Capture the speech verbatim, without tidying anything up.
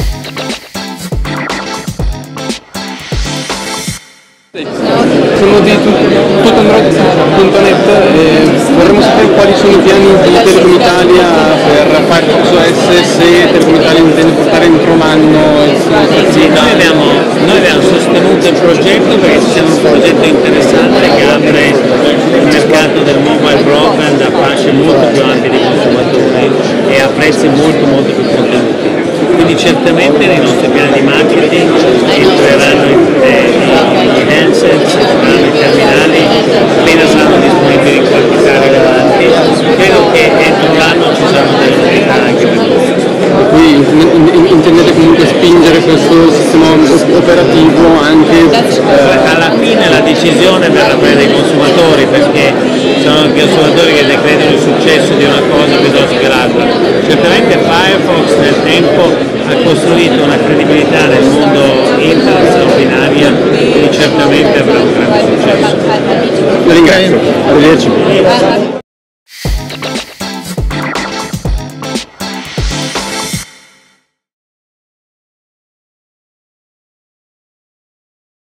Sono di tutto android punto net e vorremmo sapere quali sono i piani di Telecom Italia per Firefox O S, se Telecom Italia intende portare entro un anno il sì, noi, abbiamo, noi abbiamo sostenuto il progetto perché ci sembra un progetto interessante che apre il mercato del mobile broadband a fasce molto più ampie di consumatori e a prezzi molto molto più contenuti. Quindi certamente nei nostri piani di marketing entreranno i, eh, i handsets, entreranno i terminali appena saranno disponibili in quantità rilevanti. Credo che entro l'anno ci saranno delle novità anche per voi. Qui intendete comunque spingere questo sistema operativo anche... Eh... Alla fine la decisione verrà presa dai consumatori, perché sono anche i consumatori che decretano il successo di una cosa piuttosto che l'altra. Certamente Firefox nel tempo ha costruito una credibilità nel mondo internet straordinaria, quindi certamente avrà un grande successo. Vi ringrazio, arrivederci.